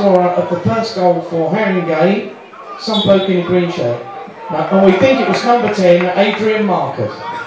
scorer of the first goal for Haringey, some bloke in a green shirt. And we think it was number 10, Adrian Marcus.